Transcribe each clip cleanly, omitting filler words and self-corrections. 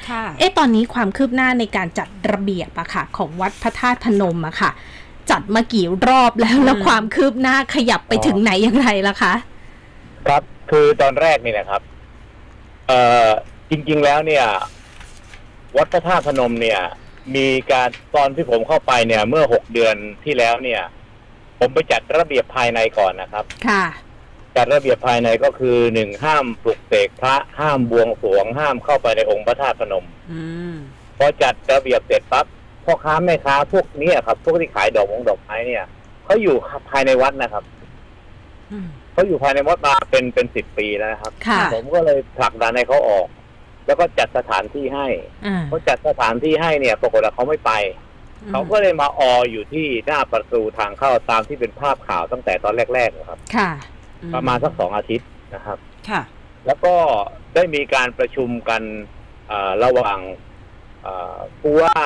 ตอนนี้ความคืบหน้าในการจัดระเบียบอะค่ะของวัดพระธาตุพนมอะค่ะจัดมากี่รอบแล้วความคืบหน้าขยับไปถึงไหนอย่างไรล่ะคะครับคือตอนแรกนี่นะครับจริงๆแล้วเนี่ยวัดพระธาตุพนมเนี่ยมีการตอนที่ผมเข้าไปเนี่ยเมื่อ6 เดือนที่แล้วเนี่ยผมไปจัดระเบียบภายในก่อนนะครับค่ะจัดระเบียบภายในก็คือ1ห้ามปลุกเสกพระห้ามบวงสรวงห้ามเข้าไปในองค์พระธาตุพนมพอจัดระเบียบเสร็จปั๊บพ่อค้าแม่ค้าพวกนี้ครับพวกที่ขายดอกไม้เนี่ยเขาอยู่ภายในวัดนะครับเขาอยู่ภายในวัดมาเป็น10 ปีแล้วนะครับผมก็เลยผลักดันให้เขาออกแล้วก็จัดสถานที่ให้เขาจัดสถานที่ให้เนี่ยปรากฏว่าเขาไม่ไปเขาก็เลยมาอยู่ที่หน้าประตูทางเข้าตามที่เป็นภาพข่าวตั้งแต่ตอนแรกๆนะครับประมาณสัก2 อาทิตย์นะครับแล้วก็ได้มีการประชุมกันระหว่างผู้ว่า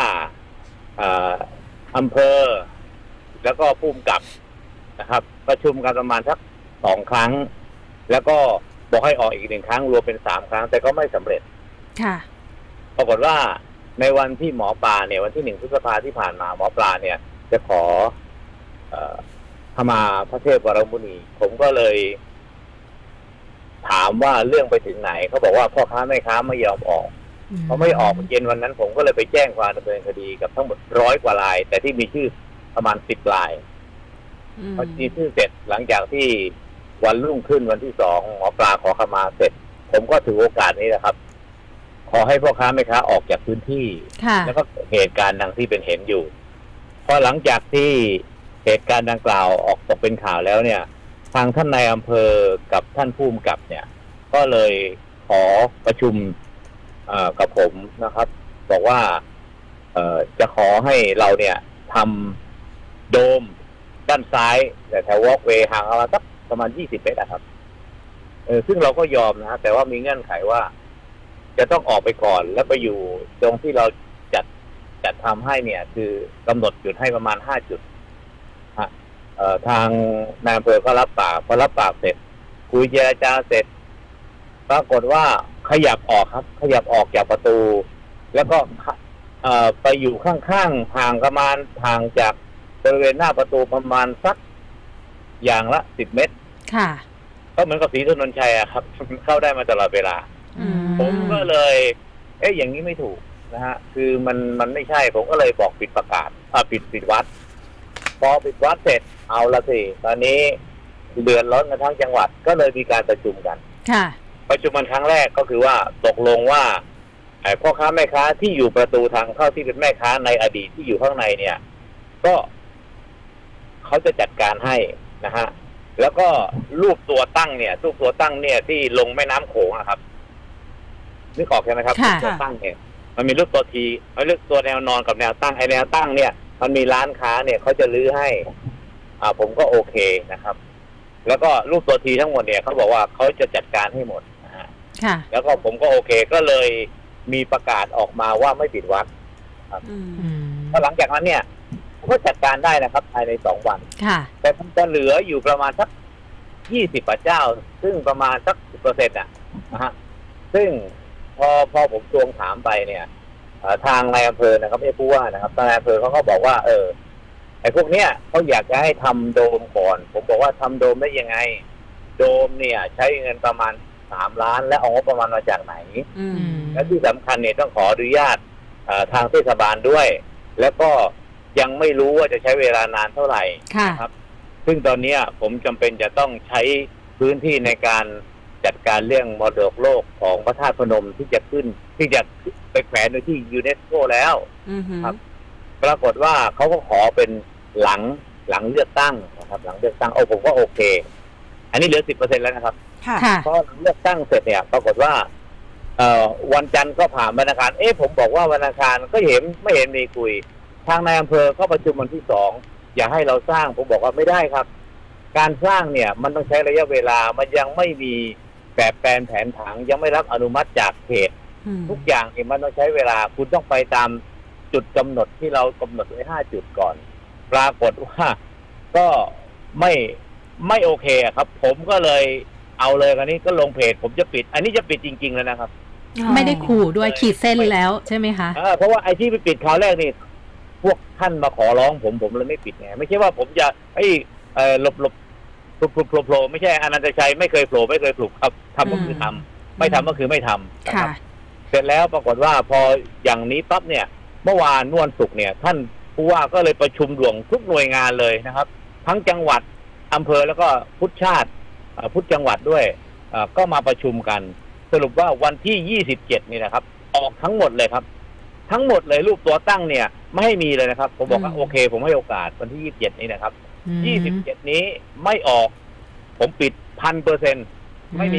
อำเภอแล้วก็ผู้กำกับนะครับประชุมกันประมาณสัก2 ครั้งแล้วก็บอกให้ออกอีก1 ครั้งรวมเป็น3 ครั้งแต่ก็ไม่สำเร็จปรากฏว่าในวันที่หมอปลาเนี่ยวันที่1 พฤษภาที่ผ่านมาหมอปลาเนี่ยจะขอขมาพระเทพวรมุนีผมก็เลยถามว่าเรื่องไปถึงไหนเขาบอกว่าพ่อค้าแม่ค้าไม่ยอมออกเขาไม่ออกเย็นวันนั้นผมก็เลยไปแจ้งความดำเนินคดีกับทั้งหมด100 กว่ารายแต่ที่มีชื่อประมาณ10 รายพอมีชื่อเสร็จหลังจากที่วันรุ่งขึ้นวันที่2หมอปลาขอขมาเสร็จผมก็ถือโอกาสนี้นะครับขอให้พ่อค้าแม่ค้าออกจากพื้นที่แล้วก็เหตุการณ์ดังที่เป็นเห็นอยู่พอหลังจากที่เหตุการณ์ดังกล่าวออกตกเป็นข่าวแล้วเนี่ยทางท่านนายอำเภอกับท่านผู้กำกับเนี่ยก็เลยขอประชุมกับผมนะครับบอกว่าจะขอให้เราเนี่ยทำโดมด้านซ้ายแต่แถววอล์กเวย์ห่างสักประมาณ20 เมตรนะครับซึ่งเราก็ยอมนะแต่ว่ามีเงื่อนไขว่าจะต้องออกไปก่อนแล้วไปอยู่ตรงที่เราจัดทำให้เนี่ยคือกำหนดจุดให้ประมาณ5 จุดทางนายอำเภอก็รับปากพอรับปากเสร็จคุยเจรจาเสร็จปรากฏว่าขยับออกครับขยับออกจากประตูแล้วก็ไปอยู่ข้างๆห่างประมาณห่างจากบริเวณหน้าประตูประมาณสักอย่างละ10 เมตรค่ะก็เหมือนกับศรีถนนชัยอะครับเข้าได้มาตลอดเวลาผมก็เลยอย่างนี้ไม่ถูกนะฮะคือมันไม่ใช่ผมก็เลยบอกปิดประกาศปิดวัดพอปิดวัดเสร็จเอาละสิตอนนี้เดือดร้อนกันทั้งจังหวัดก็เลยมีการประชุมกันประชุมกันครั้งแรกก็คือว่าตกลงว่าพ่อค้าแม่ค้าที่อยู่ประตูทางเข้าที่เป็นแม่ค้าในอดีตที่อยู่ข้างในเนี่ยก็เขาจะจัดการให้นะฮะแล้วก็รูปตัวตั้งเนี่ยที่ลงแม่น้ำโขงนะครับนึกออกใช่ไหมครับตัวตั้งเนี่ยมันมีรูปตัวทีมันรูปตัวแนวนอนกับแนวตั้งไอแนวตั้งเนี่ยมันมีร้านค้าเนี่ยเขาจะรื้อให้ผมก็โอเคนะครับแล้วก็รูปตัวทีทั้งหมดเนี่ยเขาบอกว่าเขาจะจัดการให้หมดนะฮะแล้วก็ผมก็โอเคก็เลยมีประกาศออกมาว่าไม่ปิดวัดครับพอหลังจากนั้นเนี่ยก็จัดการได้นะครับภายใน2 วันแต่มันจะเหลืออยู่ประมาณสัก20 กว่าเจ้าซึ่งประมาณสัก10%นะฮะซึ่งพอผมทวงถามไปเนี่ยทางนายอำเภอนะครับไม่ผู้ว่านะครับนายอำเภอเขาก็บอกว่าไอ้พวกเนี้ยเขาอยากจะให้ทำโดมก่อนผมบอกว่าทำโดมได้ยังไงโดมเนี่ยใช้เงินประมาณ3 ล้านและเอางบประมาณมาจากไหนและที่สำคัญเนี่ยต้องขออนุญาตทางเทศบาลด้วยแล้วก็ยังไม่รู้ว่าจะใช้เวลานานเท่าไหร่ครับซึ่งตอนนี้ผมจำเป็นจะต้องใช้พื้นที่ในการจัดการเรื่องมรดกโลกของพระธาตุพนมที่จะไปแขวนในที่ยูเนสโกแล้วครับปรากฏว่าเขาก็ขอเป็นหลังเลือกตั้งนะครับหลังเลือกตั้งผมก็โอเคอันนี้เหลือ10%แล้วนะครับเพราะเลือกตั้งเสร็จเนี่ยปรากฏว่าวันจันทร์ก็ผ่านวันอังคารผมบอกว่าวันอังคารก็ไม่เห็นมีคุยทางนายอำเภอก็ประชุมวันที่2อยากให้เราสร้างผมบอกว่าไม่ได้ครับการสร้างเนี่ยมันต้องใช้ระยะเวลามันยังไม่มีแบบแปลนแผนผังยังไม่รับอนุมัติจากเขตทุกอย่างเนี่ยมันต้องใช้เวลาคุณต้องไปตามจุดกำหนดที่เรากำหนดไว้5 จุดก่อนปรากฏว่าก็ไม่โอเคครับผมก็เลยเอาเลยคราวนี้ก็ลงเพจผมจะปิดอันนี้จะปิดจริงๆแล้วนะครับไม่ได้ขู่ด้วยขีดเส้นแล้วใช่ไหมคะเพราะว่าไอ้ที่ไปปิดคราวแรกนี่พวกท่านมาขอร้องผมเลยไม่ปิดไงไม่ใช่ว่าผมจะหลบโผล่ไม่ใช่อนันตชัยไม่เคยโผล่ไม่เคยปลุกครับทำก็คือทำไม่ทำก็คือไม่ทำนะครับเสร็จแล้วปรากฏว่าพออย่างนี้ปั๊บเนี่ยเมื่อวานวันศุกร์เนี่ยท่านผู้ว่าก็เลยประชุมรวมทุกหน่วยงานเลยนะครับทั้งจังหวัดอำเภอแล้วก็พุทธชาติพุทธจังหวัดด้วยก็มาประชุมกันสรุปว่าวันที่27นี่นะครับออกทั้งหมดเลยครับทั้งหมดเลยรูปตัวตั้งเนี่ยไม่ให้มีเลยนะครับผมบอกว่าโอเคผมให้โอกาสวันที่27นี้นะครับ27นี้ไม่ออกผมปิด 1,000%ไม่มี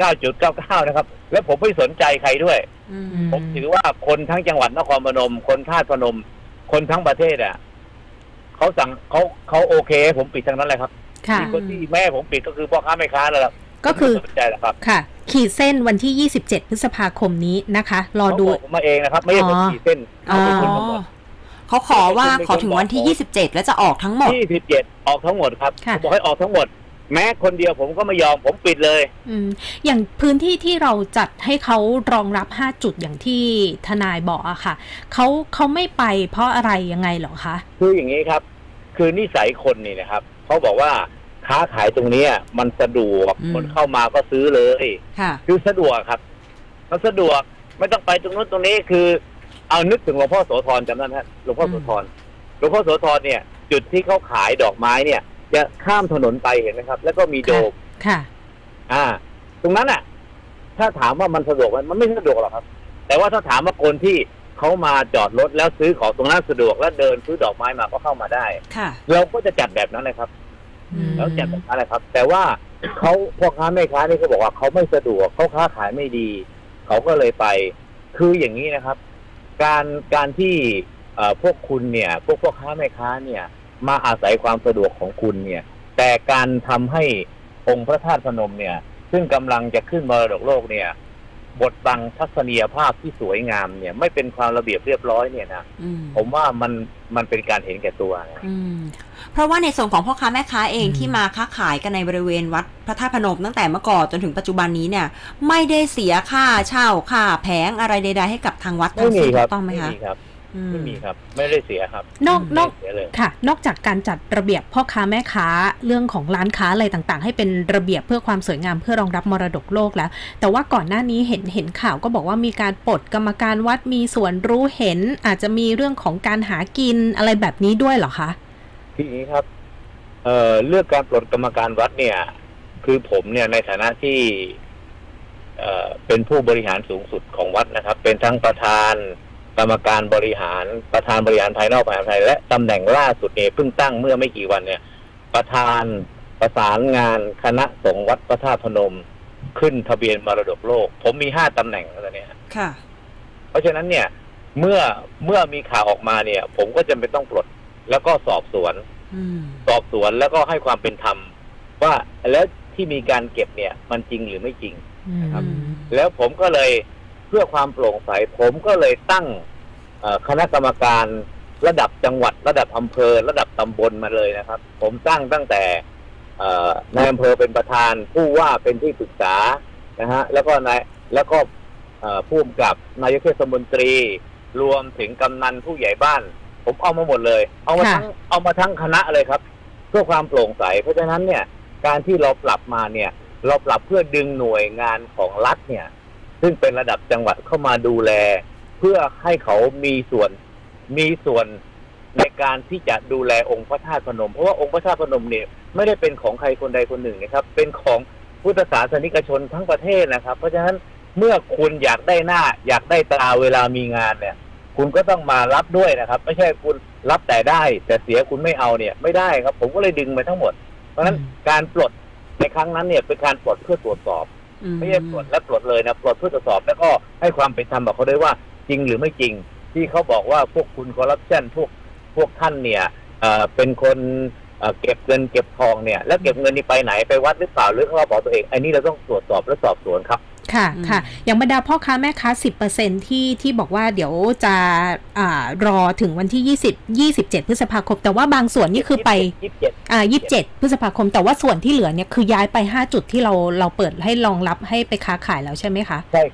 99.99 นะครับและผมไม่สนใจใครด้วยผมถือว่าคนทั้งจังหวัดนครพนมคนธาตุพนมคนทั้งประเทศเขาสั่งเขาโอเคผมปิดทั้งนั้นเลยครับมีคนที่แม่ผมปิดก็คือพ่อค้าแม่ค้าแล้วล่ะก็คือสนใจแล้วครับค่ะขีดเส้นวันที่27พฤษภาคมนี้นะคะรอดูผมมาเองนะครับไม่ใช่ผมขีดเส้นเขาขอว่าขอถึงวันที่27แล้วจะออกทั้งหมด 27ออกทั้งหมดครับผมบอกให้ออกทั้งหมดแม้คนเดียวผมก็ไม่ยอมผมปิดเลยอย่างพื้นที่ที่เราจัดให้เขารองรับ5จุดอย่างที่ทนายบอกอะค่ะเขาไม่ไปเพราะอะไรยังไงหรอคะคืออย่างนี้ครับคือนิสัยคนนี่นะครับเขาบอกว่าค้าขายตรงนี้มันสะดวกคนเข้ามาก็ซื้อเลยคือสะดวกครับมันสะดวกไม่ต้องไปตรงนู้นตรงนี้คือเอานึกถึงหลวงพ่อโสธรจำได้ไหมหลวงพ่อโสธรเนี่ยจุดที่เขาขายดอกไม้เนี่ยจะข้ามถนนไปเห็นไหมครับแล้วก็มีโดมตรงนั้นถ้าถามว่ามันสะดวกมันไม่สะดวกหรอกครับแต่ว่าถ้าถามว่าคนที่เขามาจอดรถแล้วซื้อของตรงนั้นสะดวกแล้วเดินซื้อดอกไม้มาก็เข้ามาได้เราก็จะจัดแบบนั้นเลยครับแล้วจัดแบบนั้นเลยครับแต่ว่าเขาพ่อค้าแม่ค้านี่เขาบอกว่าเขาไม่สะดวกเขาค้าขายไม่ดีเขาก็เลยไปคืออย่างนี้นะครับการที่พวกคุณเนี่ยพวกพ่อค้าแม่ค้าเนี่ยมาอาศัยความสะดวกของคุณเนี่ยแต่การทำให้องค์พระธาตุพนมเนี่ยซึ่งกำลังจะขึ้นมรดกโลกเนี่ยบดบังทัศนียภาพที่สวยงามเนี่ยไม่เป็นความระเบียบเรียบร้อยเนี่ยนะผมว่ามันเป็นการเห็นแก่ตัวเพราะว่าในส่วนของพ่อค้าแม่ค้าเองที่มาค้าขายกันในบริเวณวัดพระธาตุพนมตั้งแต่เมื่อก่อนจนถึงปัจจุบันนี้เนี่ยไม่ได้เสียค่าเช่าค่าแผงอะไรใดๆให้กับทางวัดทั้งสิ้นถูกต้องไหมคะไม่มีครับไม่ได้เสียครับนอกจากการจัดระเบียบพ่อค้าแม่ค้าเรื่องของร้านค้าอะไรต่างๆให้เป็นระเบียบเพื่อความสวยงามเพื่อรองรับมรดกโลกแล้วแต่ว่าก่อนหน้านี้เห็นข่าวก็บอกว่ามีการปลดกรรมการวัดมีส่วนรู้เห็นอาจจะมีเรื่องของการหากินอะไรแบบนี้ด้วยเหรอคะทีนี้ครับเรื่องการปลดกรรมการวัดเนี่ยคือผมเนี่ยในฐานะที่เป็นผู้บริหารสูงสุดของวัดนะครับเป็นทั้งประธานกรรมการบริหารประธานบริหารภายนอกภายในและตำแหน่งล่าสุดเนี่ยเพิ่งตั้งเมื่อไม่กี่วันเนี่ยประธานประสานงานคณะสงฆ์วัดพระธาตุพนมขึ้นทะเบียนมรดกโลกผมมี5ตำแหน่งแล้วเนี่ยค่ะเพราะฉะนั้นเนี่ยเมื่อมีข่าวออกมาเนี่ยผมก็จำเป็นต้องปลดแล้วก็สอบสวนแล้วก็ให้ความเป็นธรรมว่าแล้วที่มีการเก็บเนี่ยมันจริงหรือไม่จริงนะครับแล้วผมก็เลยเพื่อความโปร่งใสผมก็เลยตั้งคณะกรรมการระดับจังหวัดระดับอำเภอระดับตำบลมาเลยนะครับผมตั้งแต่นายอำเภอเป็นประธานผู้ว่าเป็นที่ปรึกษานะฮะแล้วก็ผู้กำกับนายกเทศมนตรีรวมถึงกำนันผู้ใหญ่บ้านผมเอามาหมดเลยเอามาทั้งคณะเลยครับเพื่อความโปร่งใสเพราะฉะนั้นเนี่ยการที่เราปรับมาเนี่ยเราปรับเพื่อดึงหน่วยงานของรัฐเนี่ยซึ่งเป็นระดับจังหวัดเข้ามาดูแลเพื่อให้เขามีส่วนในการที่จะดูแลองค์พระธาตุพนมเพราะว่าองค์พระธาตุพนมเนี่ยไม่ได้เป็นของใครคนใดคนหนึ่งนะครับเป็นของพุทธศาสนิกชนทั้งประเทศนะครับเพราะฉะนั้นเมื่อคุณอยากได้หน้าอยากได้ตาเวลามีงานเนี่ยคุณก็ต้องมารับด้วยนะครับไม่ใช่คุณรับแต่ได้แต่เสียคุณไม่เอาเนี่ยไม่ได้ครับผมก็เลยดึงมาทั้งหมดเพราะฉะนั้นการปลดในครั้งนั้นเนี่ยเป็นการปลดเพื่อตรวจสอบไม่ใช่ปลดและปลดเลยนะปลดเพื่อตรวจสอบแล้วก็ให้ความเป็นธรรมกับเขาด้วยว่าจริงหรือไม่จริงที่เขาบอกว่าพวกคุณคอร์รัปชันพวกท่านเนี่ยเป็นคนเก็บเงินเก็บทองเนี่ยแล้วเก็บเงินนี้ไปไหนไปวัดหรือเปล่าหรือเขาบอกตัวเองอันนี้เราต้องตรวจสอบและสอบสวนครับค่ะอย่างบรรดาพ่อค้าแม่ค้า 10% ที่บอกว่าเดี๋ยวจะรอถึงวันที่27พฤษภาคมแต่ว่าบางส่วนนี่คือไป27พฤษภาคมแต่ว่าส่วนที่เหลือเนี่ยคือย้ายไป5จุดที่เราเปิดให้รองรับให้ไปค้าขายแล้วใช่ไหมคะใช่ครับ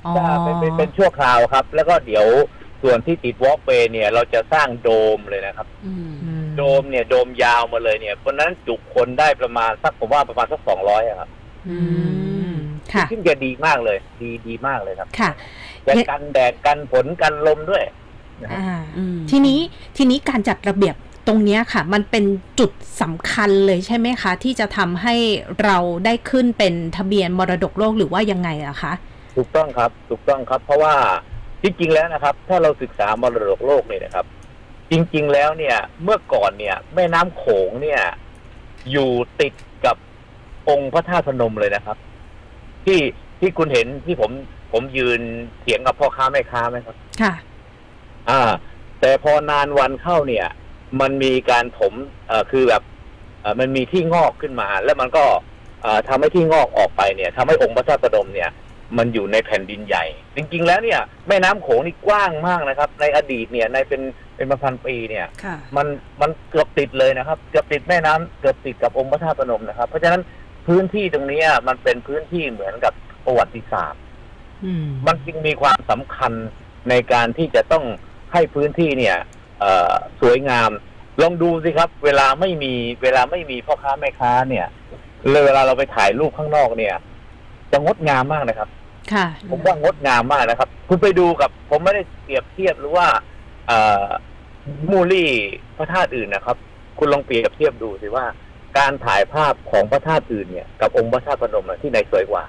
เป็นชั่วคราวครับแล้วก็เดี๋ยวส่วนที่ติดวอล์กเวย์เนี่ยเราจะสร้างโดมเลยนะครับโดมเนี่ยโดมยาวมาเลยเนี่ยเพราะนั้นจุคนได้ประมาณสักผมว่าประมาณสัก200ครับค่ะซึ่งจะดีมากเลยดีมากเลยครับค่ะจะกันแดดกันฝนกันลมด้วยทีนี้การจัดระเบียบตรงนี้ค่ะมันเป็นจุดสำคัญเลยใช่ไหมคะที่จะทำให้เราได้ขึ้นเป็นทะเบียนมรดกโลกหรือว่ายังไงอะคะถูกต้องครับเพราะว่าจริงๆแล้วนะครับถ้าเราศึกษามรดกโลกเนี่ยนะครับจริงๆแล้วเนี่ยเมื่อก่อนเนี่ยแม่น้ำโขงเนี่ยอยู่ติดกับองค์พระธาตุพนมเลยนะครับที่คุณเห็นที่ผมยืนเถียงกับพ่อค้าแม่ค้าไหมครับค่ะแต่พอนานวันเข้าเนี่ยมันมีการถมคือแบบมันมีที่งอกขึ้นมาแล้วมันก็ทำให้ที่งอกออกไปเนี่ยทำให้องค์พระธาตุพนมเนี่ยมันอยู่ในแผ่นดินใหญ่จริงๆแล้วเนี่ยแม่น้ำโขงนี่กว้างมากนะครับในอดีตเนี่ยในเป็นพันปีเนี่ยมันเกือบติดเลยนะครับเกือบติดแม่น้ำเกือบติดกับองค์พระธาตุพนมนะครับเพราะฉะนั้นพื้นที่ตรงนี้มันเป็นพื้นที่เหมือนกับประวัติศาสตร์มันจึงมีความสำคัญในการที่จะต้องให้พื้นที่เนี่ยสวยงามลองดูสิครับเวลาไม่มีพ่อค้าแม่ค้าเนี่ยเวลาเราไปถ่ายรูปข้างนอกเนี่ยจะงดงามมากนะครับค่ะผมว่างดงามมากนะครับคุณไปดูกับผมไม่ได้เปรียบเทียบหรือว่ามูลี่พระธาตุอื่นนะครับคุณลองเปรียบเทียบดูสิว่าการถ่ายภาพของพระธาตุอื่นเนี่ยกับองค์พระธาตุพนมที่ไหนสวยกว่า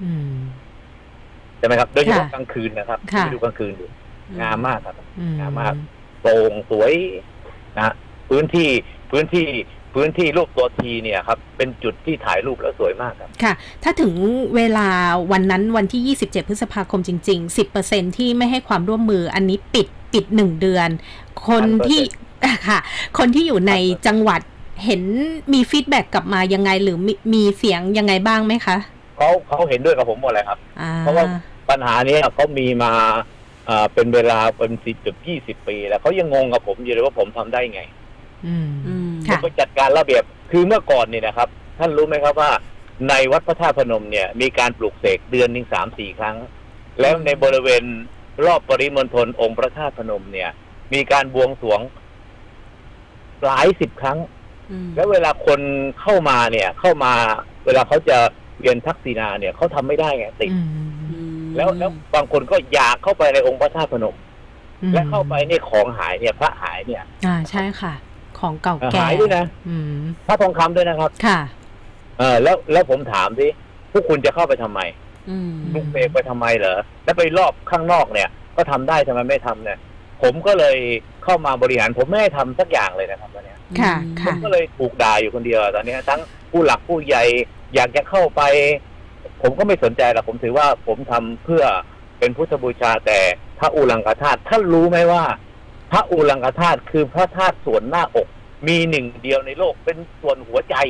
ใช่ไหมครับโดยเฉพาะกลางคืนนะครับไปดูกลางคืนดูงามมากครับงามมากโปร่งสวยนะพื้นที่รูปตัวทีเนี่ยครับเป็นจุดที่ถ่ายรูปแล้วสวยมากครับค่ะถ้าถึงเวลาวันนั้นวันที่27พฤษภาคมจริงๆ 10% ที่ไม่ให้ความร่วมมืออันนี้ปิด1 เดือนคนที่ค่ะคนที่อยู่ในจังหวัดเห็นมีฟีดแบ็กกลับมายังไงหรือมีเสียงยังไงบ้างไหมคะเขาเห็นด้วยกับผมหมดเลยครับเพราะว่าปัญหานี้เขามีมาเป็นเวลาเป็น10-20 ปีแล้วเขายังงงกับผมอยู่เลยว่าผมทำได้ไงผมไปจัดการระเบียบคือเมื่อก่อนเนี่ยนะครับท่านรู้ไหมครับว่าในวัดพระธาตุพนมเนี่ยมีการปลูกเสกเดือนหนึ่ง3-4 ครั้งแล้วในบริเวณรอบปริมณฑลองค์พระธาตุพนมเนี่ยมีการบวงสรวงหลาย10 ครั้งแล้วเวลาคนเข้ามาเวลาเขาจะเรียนทักษิณาเนี่ยเขาทำไม่ได้ไงติดแล้วบางคนก็อยากเข้าไปในองค์พระธาตุพนมและเข้าไปเนี่ยของหายเนี่ยพระหายเนี่ยใช่ค่ะของเก่าแก่หายด้วยนะพระทองคำด้วยนะครับค่ะแล้วผมถามสิพวกคุณจะเข้าไปทำไมลูกเสกไปทำไมเหรอแล้วไปรอบข้างนอกเนี่ยก็ทำได้ทำไมไม่ทำเนี่ยผมก็เลยเข้ามาบริหารผมไม่ให้ทำสักอย่างเลยนะครับตอนนี้ผมก็เลยถูกด่าอยู่คนเดียวตอนนี้ทั้งผู้หลักผู้ใหญ่อยากจะเข้าไปผมก็ไม่สนใจหรอกผมถือว่าผมทำเพื่อเป็นพุทธบูชาแต่พระอุรังคธาตุท่านรู้ไหมว่าพระอุรังคธาตุคือพระธาตุส่วนหน้าอกมีหนึ่งเดียวในโลกเป็นส่วนหัวใจ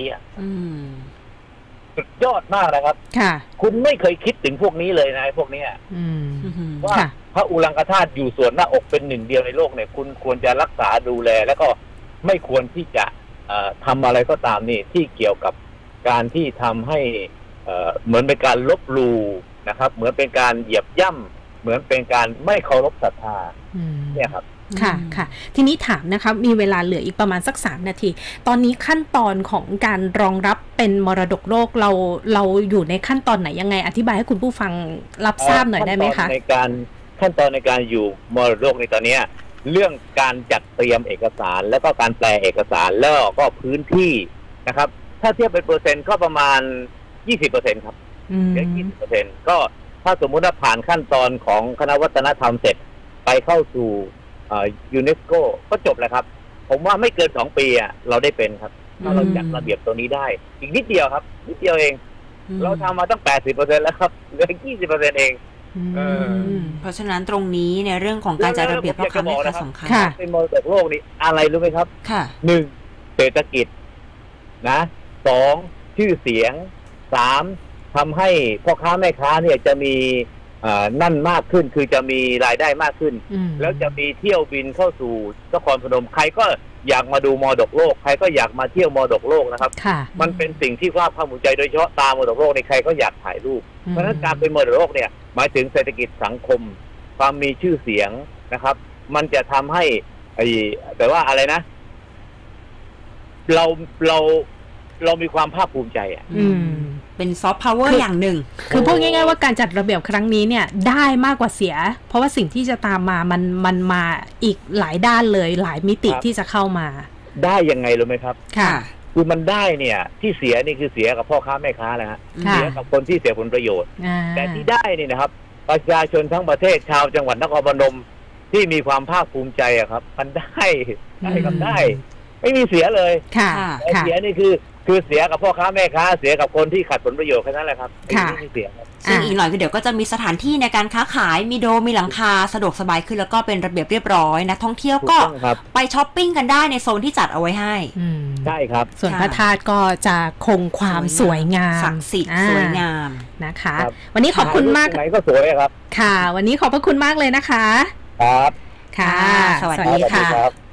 สุดยอดมากนะครับคุณไม่เคยคิดถึงพวกนี้เลยนะพวกนี้ว่าพระอุรังคธาตุอยู่ส่วนหน้าอกเป็นหนึ่งเดียวในโลกเนี่ยคุณควรจะรักษาดูแลแล้วก็ไม่ควรที่จะทำอะไรก็ตามนี่ที่เกี่ยวกับการที่ทำให้เหมือนเป็นการลบหลู่นะครับเหมือนเป็นการเหยียบย่ำเหมือนเป็นการไม่เคารพศรัทธาเนี่ยครับค่ะทีนี้ถามนะคะมีเวลาเหลืออีกประมาณสัก3 นาทีตอนนี้ขั้นตอนของการรองรับเป็นมรดกโลกเราอยู่ในขั้นตอนไหนยังไงอธิบายให้คุณผู้ฟังรับทราบหน่อยได้ไหมคะขั้นตอนในการอยู่มรดกโลกในตอนนี้เรื่องการจัดเตรียมเอกสารแล้วก็การแปลเอกสารแล้วก็พื้นที่นะครับถ้าเทียบเป็นเปอร์เซ็นต์ก็ประมาณ20%ครับเหลือ20%ก็ถ้าสมมุติว่าผ่านขั้นตอนของคณะวัฒนธรรมเสร็จไปเข้าสู่ยูเนสโกก็จบแล้วครับผมว่าไม่เกิน2 ปีเราได้เป็นครับถ้าเราจัดระเบียบตัวนี้ได้อีกนิดเดียวครับนิดเดียวเองเราทำมาตั้ง 80% แล้วครับเหลือ 20% เองเพราะฉะนั้นตรงนี้ในเรื่องของการจัดระเบียบพ่อค้าแม่ค้าสำคัญเป็นมรดกโลกนี่อะไรรู้ไหมครับค่ะ 1เศรษฐกิจนะ2ชื่อเสียง3ทำให้พ่อค้าแม่ค้าเนี่ยจะมีนั่นมากขึ้นคือจะมีรายได้มากขึ้นแล้แล้วจะมีเที่ยวบินเข้าสู่นครพนมใครก็อยากมาดูมรดกโลกใครก็อยากมาเที่ยวมรดกโลกนะครับมันเป็นสิ่งที่ภาคภูมิใจโดยเฉพาะตามมรดกโลกในใครก็อยากถ่ายรูปเพราะฉะนั้นการเป็นมรดกโลกเนี่ยหมายถึงเศรษฐกิจสังคมความมีชื่อเสียงนะครับมันจะทำให้แต่ว่าอะไรนะเรามีความภาคภูมิใจอ่ะเป็นซอฟต์พาวเวอร์อย่างหนึ่งคือพูดง่ายๆว่าการจัดระเบียบครั้งนี้เนี่ยได้มากกว่าเสียเพราะว่าสิ่งที่จะตามมามันมาอีกหลายด้านเลยหลายมิติที่จะเข้ามาได้ยังไงรู้ไหมครับค่ะคือมันได้เนี่ยที่เสียนี่คือเสียกับพ่อค้าแม่ค้านะฮะเสียกับคนที่เสียผลประโยชน์แต่ที่ได้นี่นะครับประชาชนทั้งประเทศชาวจังหวัดนครพนมที่มีความภาคภูมิใจอะครับมันได้กับได้ไม่มีเสียเลยค่ะเสียนี่คือเสียกับพ่อค้าแม่ค้าเสียกับคนที่ขัดผลประโยชน์แค่นั้นแหละครับไม่มีเสียครับซึ่งอีกหน่อยก็เดี๋ยวก็จะมีสถานที่ในการค้าขายมีโดมมีหลังคาสะดวกสบายขึ้นแล้วก็เป็นระเบียบเรียบร้อยนักท่องเที่ยวก็ไปช้อปปิ้งกันได้ในโซนที่จัดเอาไว้ให้ใช่ครับส่วนพระธาตุก็จะคงความสวยงามศักดิ์สิทธิ์สวยงามนะคะวันนี้ขอบคุณมากไหนก็สวยครับค่ะวันนี้ขอบพระคุณมากเลยนะคะครับค่ะสวัสดีค่ะ